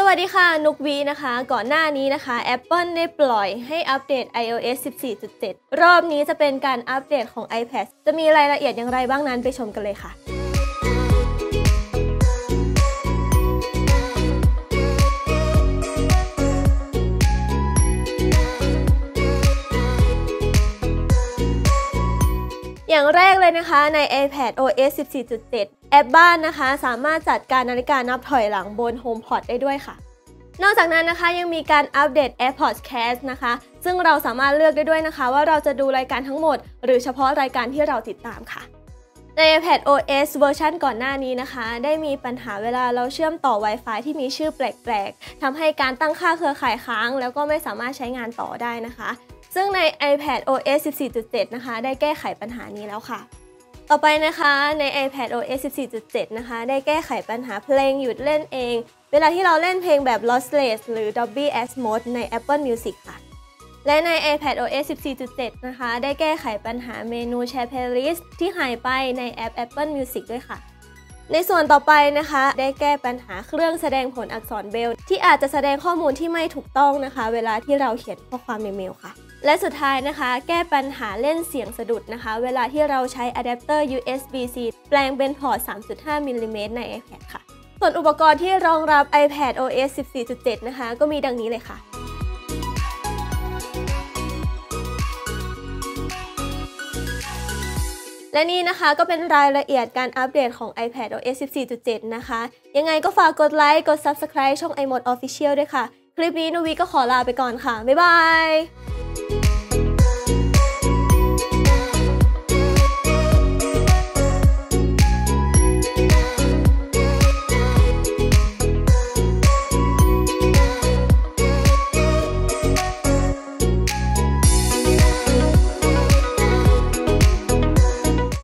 วัสดีค่ะนุกวีนะคะก่อนหน้านี้นะคะ Apple ได้ปล่อยให้อัปเดต iOS 14.7 รอบนี้จะเป็นการอัปเดตของ iPad จะมีรายละเอียดอย่างไรบ้างนั้นไปชมกันเลยค่ะอย่างแรกเลยนะคะใน iPad OS 14.7 แอปบ้านนะคะสามารถจัดการนาฬิกานับถอยหลังบน HomePod ได้ด้วยค่ะนอกจากนั้นนะคะยังมีการอัปเดต AirPods Cast นะคะซึ่งเราสามารถเลือกได้ด้วยนะคะว่าเราจะดูรายการทั้งหมดหรือเฉพาะรายการที่เราติดตามค่ะใน iPad OS เวอร์ชันก่อนหน้านี้นะคะได้มีปัญหาเวลาเราเชื่อมต่อ Wi-Fi ที่มีชื่อแปลกๆทำให้การตั้งค่าเครือข่ายค้างแล้วก็ไม่สามารถใช้งานต่อได้นะคะซึ่งใน iPad OS 14.7 นะคะได้แก้ไขปัญหานี้แล้วค่ะต่อไปนะคะใน iPad OS 14.7 นะคะได้แก้ไขปัญหาเพลงหยุดเล่นเองเวลาที่เราเล่นเพลงแบบ lossless หรือ Dolby Atmos ใน Apple Music ค่ะและใน iPad OS 14.7 นะคะได้แก้ไขปัญหาเมนู Share Playlist ที่หายไปในแอป Apple Music ด้วยค่ะในส่วนต่อไปนะคะได้แก้ปัญหาเครื่องแสดงผลอักษรเบรลล์ที่อาจจะแสดงข้อมูลที่ไม่ถูกต้องนะคะเวลาที่เราเขียนข้อความในเมลค่ะและสุดท้ายนะคะแก้ปัญหาเล่นเสียงสะดุดนะคะเวลาที่เราใช้อะแดปเตอร์ USB-C แปลงเป็นพอร์ต 3.5 มิลลิเมตรใน iPad ค่ะส่วนอุปกรณ์ที่รองรับ iPad OS 14.7 นะคะก็มีดังนี้เลยค่ะและนี่นะคะก็เป็นรายละเอียดการอัปเดตของ iPad OS 14.7 นะคะยังไงก็ฝากกดไลค์กด Subscribe ช่อง iMode Official ด้วยค่ะคลิปนี้นุวีก็ขอลาไปก่อนค่ะบ๊ายบาย